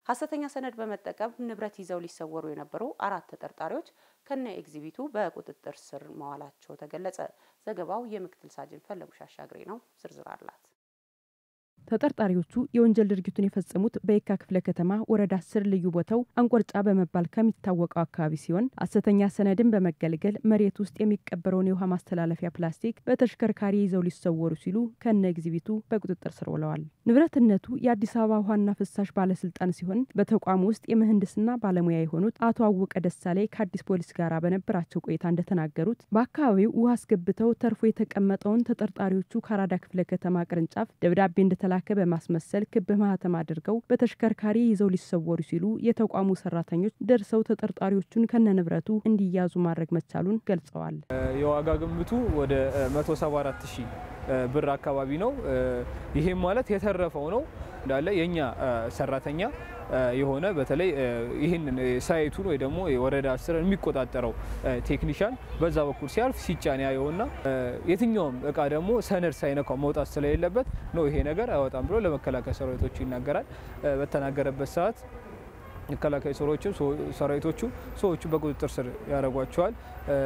ሐሰተኛ ሰነድ በመጠቀም ንብረት ይዘው ሊሰወሩ የነበሩ 4 ተጠርጣሪዎች ከነ ኤግዚቢቱ በቁጥጥር ስር መዋላቸው ተገለጸ። ዘገባው የምክትል ሳጅን ፈለጉሽ አሻግሬ ነው። ዝርዝር አላት። ተጠርጣሪዎቹ የወንጀል ድርጊቱን የፈጸሙት በየካ ክፍለ ከተማ ወረዳ 10 ልዩ ቦታው አንቆርጫ በመባል ከሚታወቀው አካባቢ ሲሆን ሐሰተኛ ሰነድን በመገልገል መሬት ውስጥ የሚቀበረውን የውሃ ማስተላለፊያ ፕላስቲክ በተሽከርካሪ ይዘው ሊሰወሩ ሲሉ ከነ ኤግዚቢቱ በቁጥጥር ስር ውለዋል። ንብረትነቱ የአዲስ አበባ ውሃና ፍሳሽ ባለስልጣን ሲሆን በተቋሙ ውስጥ የምህንድስና ባለሙያ የሆኑት አቶ አወቀ ደሳሌ ከአዲስ ፖሊስ ጋር በነበራቸው ቆይታ እንደተናገሩት በአካባቢው ውሃ አስገብተው ተርፎ የተቀመጠውን ተጠርጣሪዎቹ ከአራዳ ክፍለ ከተማ ቅርንጫፍ ደብዳቤ እንደተላከ በማስመሰል ክብ ማህተም አድርገው በተሽከርካሪ ይዘው ሊሰወሩ ሲሉ የተቋሙ ሰራተኞች ደርሰው ተጠርጣሪዎቹን ከነንብረቱ እንዲያዙ ማድረግ መቻሉን ገልጸዋል። የዋጋ ግምቱ ወደ 174,000 ብር አካባቢ ነው። ይሄም ማለት የተረፈው ነው እንዳለ የኛ ሰራተኛ የሆነ በተለይ ይሄንን ሳይቱን ወይ ደግሞ የወረዳ 10 የሚቆጣጠረው ቴክኒሻን በዛ በኩል ሲያልፍ ሲጫን ያየውና የትኛውም እቃ ደግሞ ሰነድ ሳይነካው መውጣት ስለሌለበት ነው ይሄ ነገር አይወጣም ብሎ ለመከላከያ ሰራዊቶቹ ይናገራል። በተናገረበት ሰዓት መከላከያ ሰራዊቶቹ ሰዎቹ በቁጥጥር ስር ያደርጓቸዋል።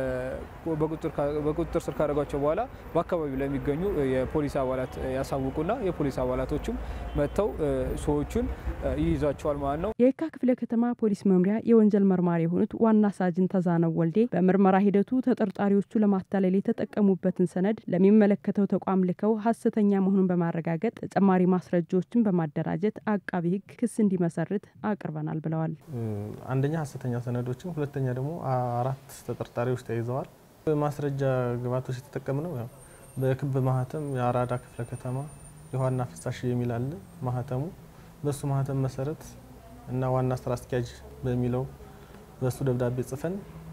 በቁጥጥር ስር ካደረጓቸው በኋላ በአካባቢው ለሚገኙ የፖሊስ አባላት ያሳውቁና የፖሊስ አባላቶችም መተው ሰዎቹን ይይዛቸዋል ማለት ነው። የየካ ክፍለ ከተማ ፖሊስ መምሪያ የወንጀል መርማሪ የሆኑት ዋና ሳጅን ተዛነው ወልዴ በምርመራ ሂደቱ ተጠርጣሪዎቹ ለማታለል የተጠቀሙበትን ሰነድ ለሚመለከተው ተቋም ልከው ሐሰተኛ መሆኑን በማረጋገጥ ተጨማሪ ማስረጃዎችን በማደራጀት አቃቢ ሕግ ክስ እንዲመሰርት አቅርበናል ብለዋል። አንደኛ ሐሰተኛ ሰነዶችን፣ ሁለተኛ ደግሞ 4 ተጠርጣሪዎች ተይዘዋል። ማስረጃ ግባቶች የተጠቀምነው ያው በክብ ማህተም የአራዳ ክፍለ ከተማ የውሃና ፍሳሽ የሚል አለ ማህተሙ በሱ ማህተም መሰረት እና ዋና ስራ አስኪያጅ በሚለው በሱ ደብዳቤ ጽፈን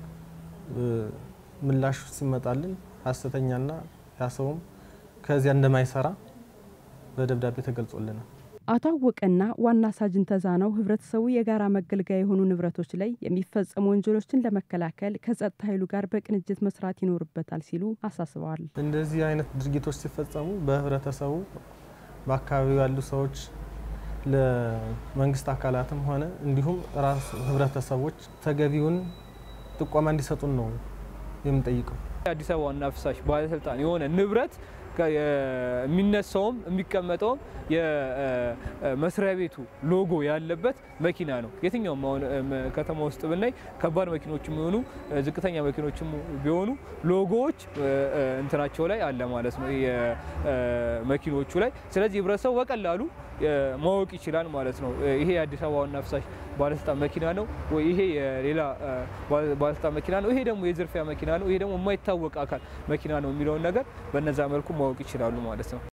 ምላሽ ሲመጣልን ሐሰተኛና ያሰውም ከዚያ እንደማይሰራ በደብዳቤ ተገልጾልናል። አቶ አወቀና ዋና ሳጅን ተዛነው ህብረተሰቡ የጋራ መገልገያ የሆኑ ንብረቶች ላይ የሚፈጸሙ ወንጀሎችን ለመከላከል ከጸጥታ ኃይሉ ጋር በቅንጅት መስራት ይኖርበታል ሲሉ አሳስበዋል። እንደዚህ አይነት ድርጊቶች ሲፈጸሙ በህብረተሰቡ በአካባቢው ያሉ ሰዎች ለመንግስት አካላትም ሆነ እንዲሁም ራስ ህብረተሰቦች ተገቢውን ጥቆማ እንዲሰጡን ነው የምንጠይቀው። አዲስ አበባ ዋና ፍሳሽ ባለስልጣን የሆነ ንብረት የሚነሳውም የሚቀመጠውም የመስሪያ ቤቱ ሎጎ ያለበት መኪና ነው። የትኛውም ከተማ ውስጥ ብናይ ከባድ መኪኖችም ቢሆኑ ዝቅተኛ መኪኖችም ቢሆኑ ሎጎዎች እንትናቸው ላይ አለ ማለት ነው የመኪኖቹ ላይ። ስለዚህ ህብረተሰቡ በቀላሉ ማወቅ ይችላል ማለት ነው። ይሄ የአዲስ አበባ ዋና ፍሳሽ ባለስልጣን መኪና ነው ወይ ይሄ የሌላ ባለስልጣን መኪና ነው፣ ይሄ ደግሞ የዝርፊያ መኪና ነው፣ ይሄ ደግሞ የማይታወቅ አካል መኪና ነው የሚለውን ነገር በእነዛ መልኩ ማወቅ ይችላሉ ማለት ነው።